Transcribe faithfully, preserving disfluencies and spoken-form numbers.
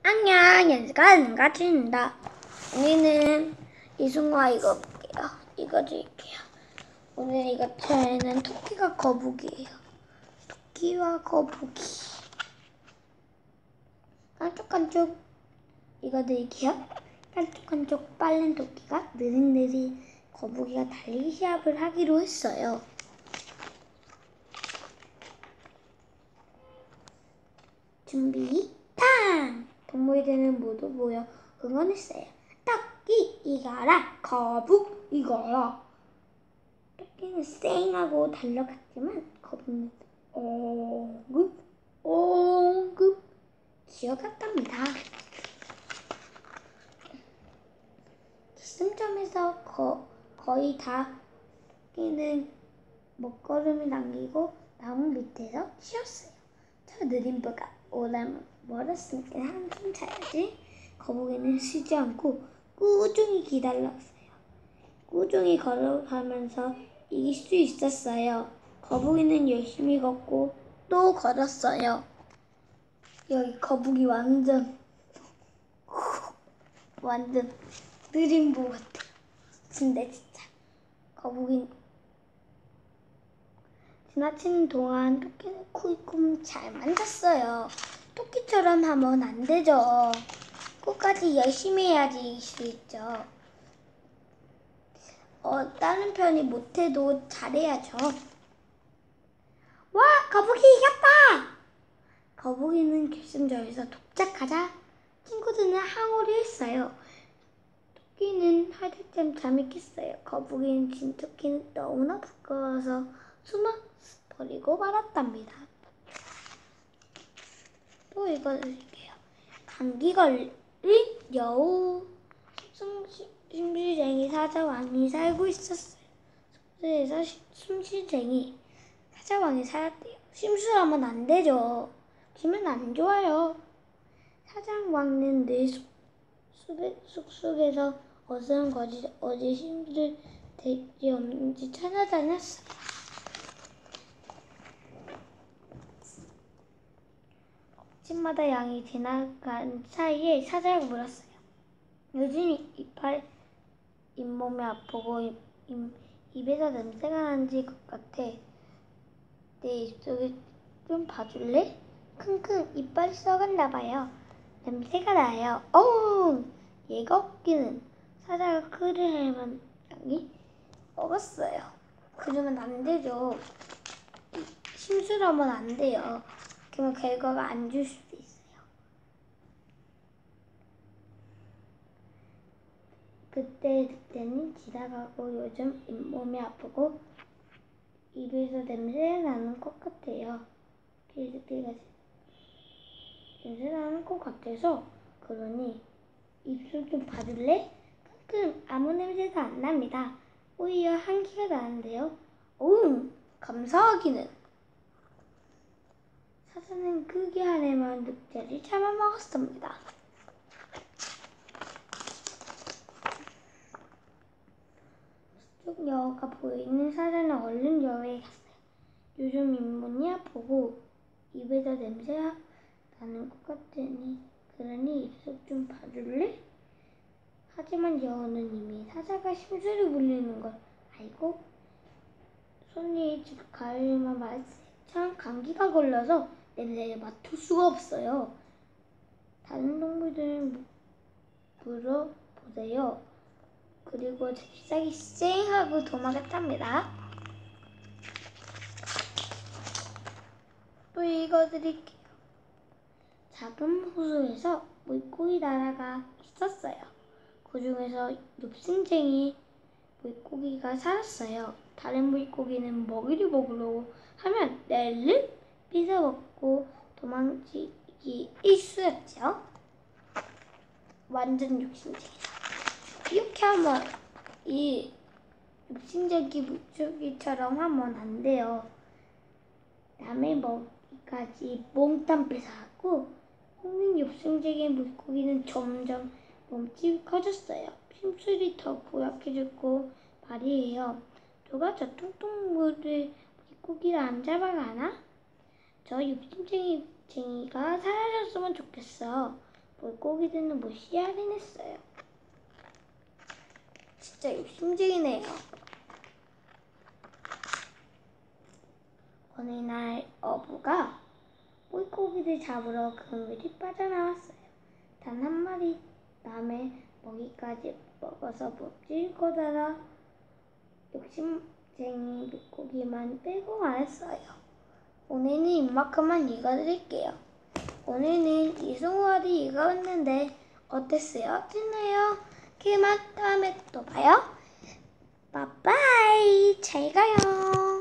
안녕, 연수가 능가치입니다. 오늘은 이승화 읽어볼게요. 읽어드릴게요. 오늘 이거 저에는 토끼가 거북이에요. 토끼와 거북이. 깐족깐족 읽어드릴게요. 깐족깐족 빠른 토끼가 느릿느릿 거북이가 달리기 시합을 하기로 했어요. 준비, 탕! 동물들은 모두 모여 응원했어요. 토끼 이거라, 거북 이거라. 토끼는 쌩하고 달려갔지만 거북이는 엉긋 엉긋 기어갔답니다. 기승점에서 거, 거의 다 토끼는 먹걸음을 남기고 나무 밑에서 쉬었어요. 저 느림보가 오라면 멀었으니까 한숨 자야지. 거북이는 쉬지 않고 꾸준히 기다렸어요. 꾸준히 걸어가면서 이길 수 있었어요. 거북이는 열심히 걷고 또 걸었어요. 여기 거북이 완전 완전 느림보 같아. 근데 진짜 거북이 지나치는 동안 토끼는 쿵쿵 잘 만졌어요. 토끼처럼 하면 안 되죠. 끝까지 열심히 해야지 이길 수 있죠. 어, 다른 편이 못해도 잘해야죠. 와, 거북이 이겼다! 거북이는 결승전에서 독작하자 친구들은 항호를 했어요. 토끼는 하룻밤 잠이 깼어요. 거북이는 진 토끼는 너무나 부끄러워서 숨어버리고 말았답니다. 또 읽어드릴게요. 감기 걸린 여우. 심술쟁이 사자왕이 살고 있었어요. 숲에서 심술쟁이 사자왕이 살았대요. 심술하면 안 되죠. 기분 안 좋아요. 사자왕은 늘 숲속에서 어슬렁거리자 어디 심술 돼지 없는지 찾아다녔어요. 집마다 양이 지나간 사이에 사자가 물었어요. 요즘 이빨 잇몸이 아프고 입, 입, 입에서 냄새가 나는 것 같아. 내 입속에 좀 봐줄래? 킁킁 이빨이 썩었나 봐요. 냄새가 나요. 어흥! 얘가 웃기는. 사자가 그를 할만 양이 먹었어요. 그러면 안 되죠. 심술하면 안 돼요. 그러면 결과가 안 줄 수도 있어요. 그때 그때는 지나가고 요즘 잇몸이 아프고 입에서 냄새가 나는 것 같아요. 그때가 냄새 나는 것 같아서 그러니 입술 좀 봐줄래? 킁킁 아무 냄새도 안 납니다. 오히려 향기가 나는데요. 응, 감사하기는. 사자는 크게 하네만 늑대를 잡아먹었습니다. 숲속 여우가 보이는 사자는 얼른 여우에 갔어요. 요즘 잇몸이 아프고 입에서 냄새가 나는 것 같으니 그러니 입속 좀 봐줄래? 하지만 여우는 이미 사자가 심술을 부리는 걸 알고 손이 집 가을만 말했어요. 참 감기가 걸려서 냄새를 맡을 수가 없어요. 다른 동물들은 물어보세요. 그리고 잽싸게 쌩 하고 도망갔답니다. 또 읽어드릴게요. 작은 호수에서 물고기 나라가 있었어요. 그 중에서 엽승쟁이 물고기가 살았어요. 다른 물고기는 먹이를 먹으러 하면 낼름 뺏어먹고 도망치기 일쑤였죠. 완전 욕심쟁이다. 이렇게 하면 이 욕심쟁이 물고기처럼 하면 안 돼요. 남의 먹이까지 몽땅 뺏어가고 홍민 욕심쟁이 물고기는 점점 몸집이 커졌어요. 심술이 더 고약해졌고 말이에요. 누가 저 뚱뚱물을 물고기를 안 잡아가나? 저 욕심쟁이가 사라졌으면 좋겠어. 물고기들은 무시하긴 했어요. 진짜 욕심쟁이네요. 어느 날 어부가 물고기를 잡으러 그물이 빠져나왔어요. 단 한 마리 남의 먹이까지 먹어서 못질 거다라 욕심쟁이 물고기만 빼고 말했어요. 오늘은 이만큼만 읽어드릴게요. 오늘은 이승우아리 읽어봤는데 어땠어요? 좋나요? 그만 다음에 또 봐요. 빠빠이. 잘 가요.